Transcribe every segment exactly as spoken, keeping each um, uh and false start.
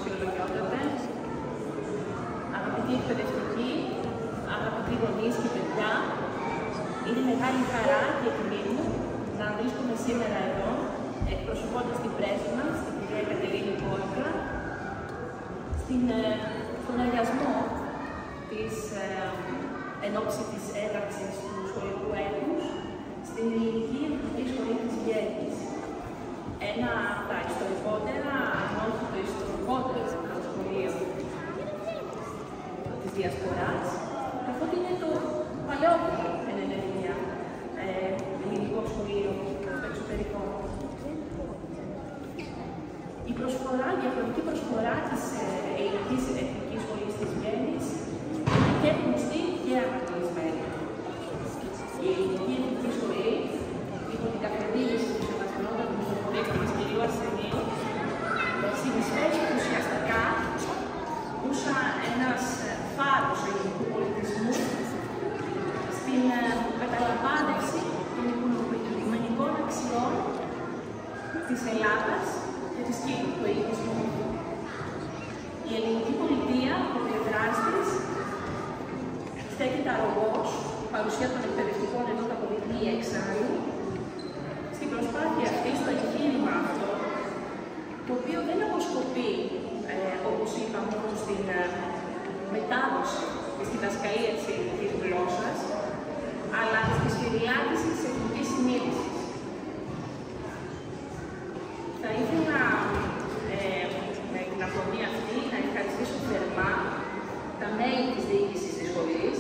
αξιολογιότατε, αγαπητοί εκπαιδευτικοί, αγαπητοί γονείς και παιδιά, είναι μεγάλη χαρά και τιμή μου να βρίσκομαι σήμερα εδώ, εκπροσωπώντας την πρέσβη μας, την κυρία Κατερίνη Κόρκα, στην, στον εργασμό της ε, εν ώψη της έναρξης του σχολικού έτους στην Ελληνική Εθνική Σχολή της Βιέννης. Ένα από τα ιστορικότερα, αν όχι το ιστορικότερο σχολείο της Διασποράς, καθότι είναι το παλαιότερο εν Ελληνία ε, ελληνικό σχολείο στο εξωτερικό. Η προσφορά, η διαφορετική προσφορά της ε, Ελληνικής Εθνικής Σχολής της Βιέννης είναι και γνωστή και αναγνωρισμένη. Η Ελληνική Εθνική Σχολή, υπό την καθοδήγηση του σεβασμιότατου Μητροπολίτη της κ. Αρσενίου, συνεισφέρει ουσιαστικά ούσα ένας φάρος ελληνικού πολιτισμού στην καταλαμβάνευση των οικουμενικών αξιών της Ελλάδας και της Κύπρου του ελληνισμού. Η ελληνική πολιτεία, από πλευράς της, στέκεται αρρωγός, η παρουσία των εκπαιδευτικών ενώ τα αποδεικνύει εξάλλου, στην προσπάθεια αυτή, στο εγχείρημα αυτό, το οποίο δεν αποσκοπεί, ε, όπως είπα, μόνο στην ε, μετάδοση και στη διδασκαλία της ελληνικής γλώσσας, αλλά στη σφυριάδηση της εθνικής συνείδησης. Θα ήθελα ε, με την αφορμή αυτή να ευχαριστήσω θερμά τα μέλη της διοίκησης της σχολής,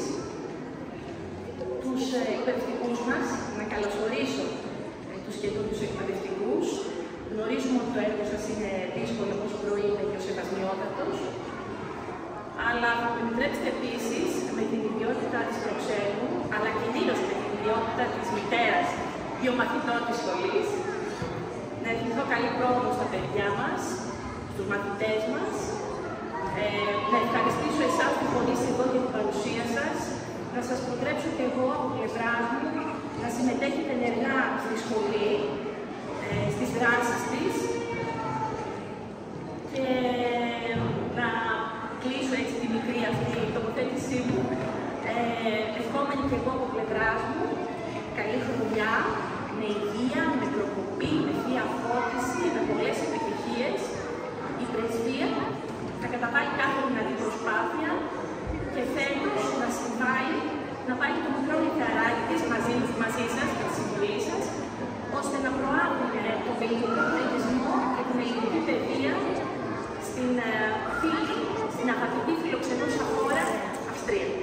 τους ε, εκπαιδευτικούς μας, να καλωσορίσω ε, τους καινούριους εκπαιδευτικούς. Γνωρίζουμε ότι το έργο σας είναι δύσκολο, όπως προείπε και ο σεβασμιότατος, αλλά θα μου επιτρέψετε επίσης, με την ιδιότητα της προξένου, αλλά κυρίως με την ιδιότητα της μητέρας βιομαθητών της σχολής, να ευχηθώ καλή πρόοδο στα παιδιά μας, στους μαθητές μας, ε, να ευχαριστήσω εσάς που πονείστε εδώ για την παρουσία σας, να σας προτρέψω και εγώ από πλευράς μου να συμμετέχετε ενεργά στη σχολή, ε, στις δράσεις της και να κλείσω έτσι τη μικρή αυτή τοποθέτησή μου, ε, ευχόμενη και εγώ από πλευράς μου καλή χρονιά, με υγεία, με προκοπή, με θεία φώτιση, με πολλές επιτυχίες. Η πρεσβεία θα καταβάλει κάθε δυνατή προσπάθεια και φέτος να συμβάλλει, να βάλει το μικρό λιθαράκι της μαζί, μαζί σας και τη συμβουλή σας, ώστε να προάγουμε τον ελληνικό πολιτισμό και την ελληνική παιδεία στην φίλη, στην αγαπητή φιλοξενούσα χώρα Αυστρία.